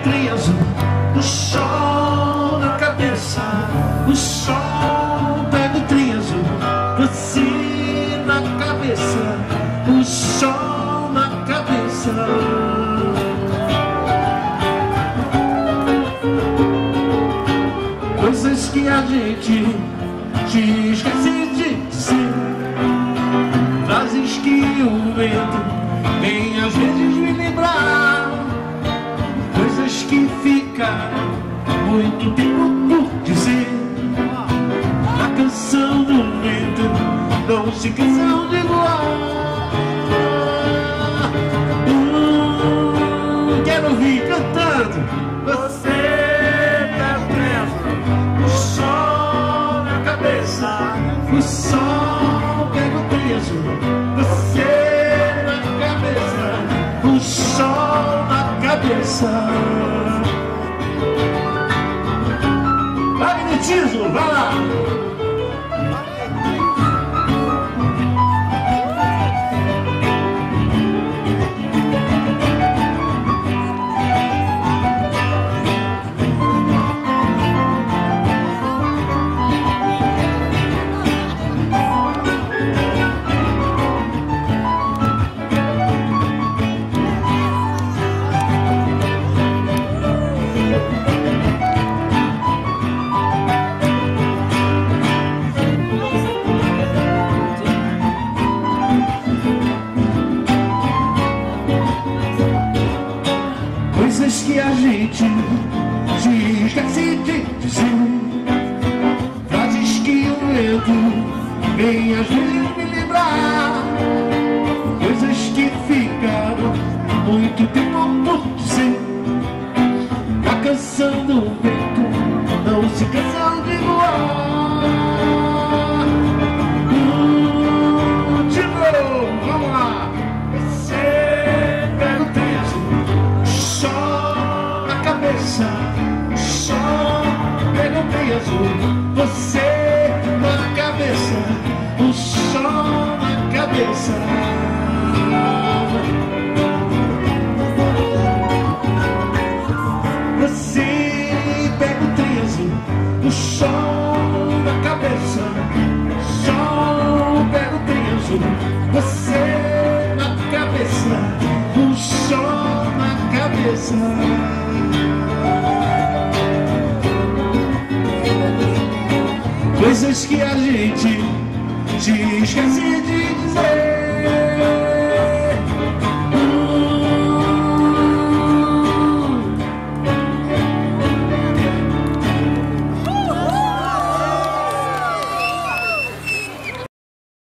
trem azul, o sol na cabeça, o sol pega o trem azul, você na cabeça, o sol na cabeça. Coisas que a gente esquece de dizer, frases que o vento vem às vezes me lembrar, coisas que ficaram muito tempo por dizer. A canção do vento não se cansam de voar. Quero ouvir cantando. Você tá preso, o sol na cabeça, o sol pega o peso. Você na cabeça, o sol na cabeça. Magnetismo, vai lá! Coisas que a gente esquece de dizer, frases que o vento vem às vezes me lembrar, coisas que ficaram muito tempo por dizer. A canção do vento não se cansa de voar. De novo, vamos lá. Você pega o peso, o sol pega o peso, você na cabeça, o sol na cabeça. Você pega o peso, o sol na cabeça, o sol pega o peso, você na cabeça, o sol na cabeça. Coisas que a gente esquece de dizer,